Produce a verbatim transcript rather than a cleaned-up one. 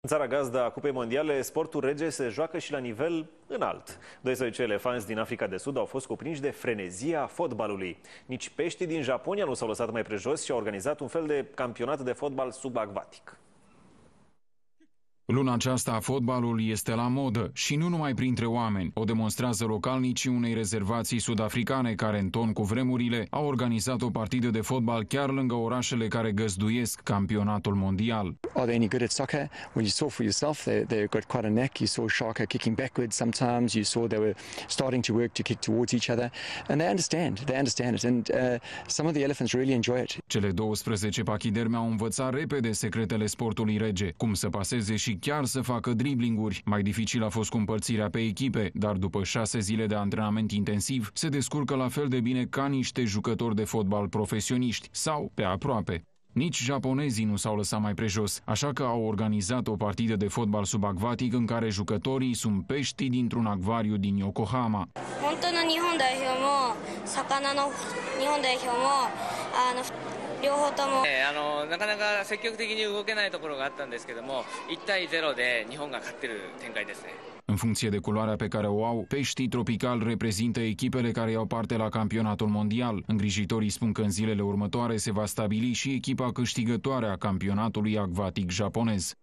În țara gazdă a Cupei Mondiale, sportul rege se joacă și la nivel înalt. doisprezece elefanți din Africa de Sud au fost cuprinși de frenezia fotbalului. Nici peștii din Japonia nu s-au lăsat mai prejos și au organizat un fel de campionat de fotbal subacvatic. Luna aceasta, fotbalul este la modă și nu numai printre oameni. O demonstrează localnicii unei rezervații sud-africane care, în ton cu vremurile, au organizat o partidă de fotbal chiar lângă orașele care găzduiesc campionatul mondial. Are they any good at soccer? Well, you saw for yourself they they've got quite a knack. You saw Shaka kicking backwards sometimes. You saw they were starting to work to kick towards each other, and they understand. They understand it, and uh, some of the elephants really enjoy it. Cele douăsprezece pachiderme au învățat repede secretele sportului rege, cum să paseze și chiar să facă driblinguri. Mai dificil a fost cu împărțirea pe echipe, dar după șase zile de antrenament intensiv, se descurcă la fel de bine ca niște jucători de fotbal profesioniști, sau pe aproape. Nici japonezii nu s-au lăsat mai prejos, așa că au organizat o partidă de fotbal subacvatic în care jucătorii sunt pești dintr-un acvariu din Yokohama. În funcție de culoarea pe care o au, peștii tropical reprezintă echipele care iau parte la campionatul mondial. Îngrijitorii spun că în zilele următoare se va stabili și echipa câștigătoare a campionatului acvatic japonez.